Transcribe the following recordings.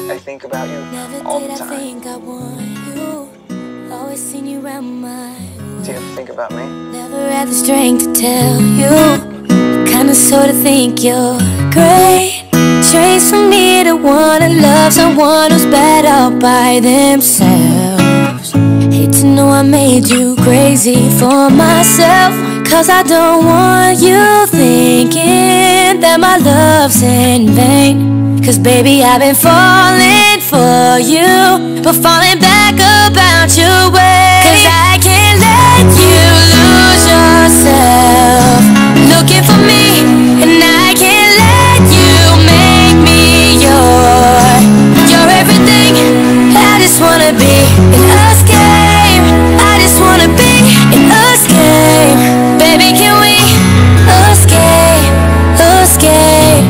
I think about you all the time. I think I want you. Always seen you around my way. Do you ever think about me? Never had the strength to tell you. Kinda sorta think you're great. Strange for me to wanna love someone who's bad all by themselves. Hate to know I made you crazy for myself, 'cause I don't want you thinking that my love's in vain. 'Cause baby, I've been falling for you, but falling back about your way. 'Cause I can't let you lose yourself looking for me, and I can't let you make me your everything. I just wanna be in us game. I just wanna be in us game. Baby, can we escape, escape,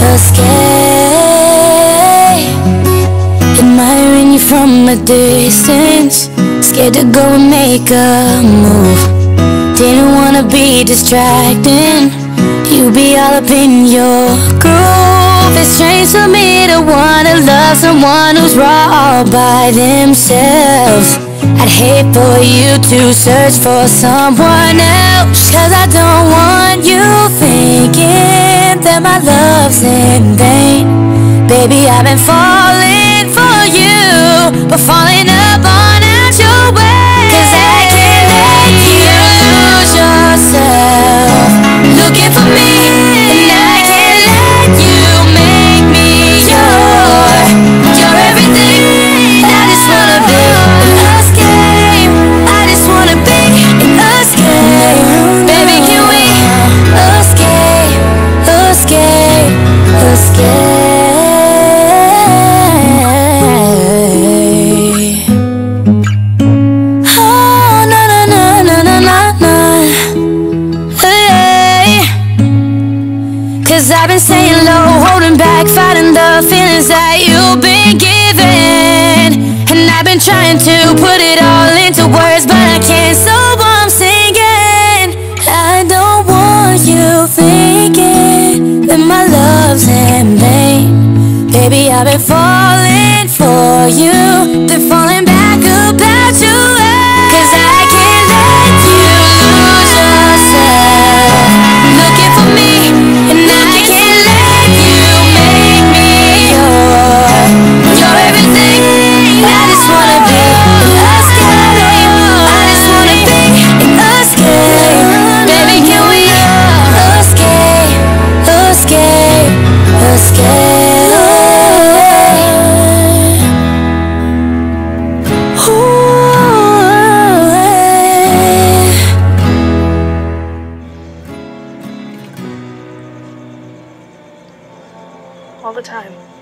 escape? Admiring you from a distance, scared to go and make a move. Didn't wanna be distracting, you be all up in your groove. It's strange for me to wanna love someone who's raw all by themselves. I'd hate for you to search for someone else, 'cause I don't want you thinking that my love's in vain. Baby, I've been falling for you, but falling up on out your way. 'Cause I can't let you lose yourself looking for me, and I can't let you make me your everything. I just wanna be in us game. I just wanna be in us game. Baby, can we escape, escape, escape? I've been staying low, holding back, fighting the feelings that you've been given. And I've been trying to put it all into words, but I can't, so I'm singing. I don't want you thinking that my love's in vain. Baby, I've been falling for you, then falling back about you. 'Cause I can't let you lose yourself looking for me, and I can't let you make me your everything. I just wanna be in us game. I just wanna be in us game. Baby, can we escape, escape, escape? All the time.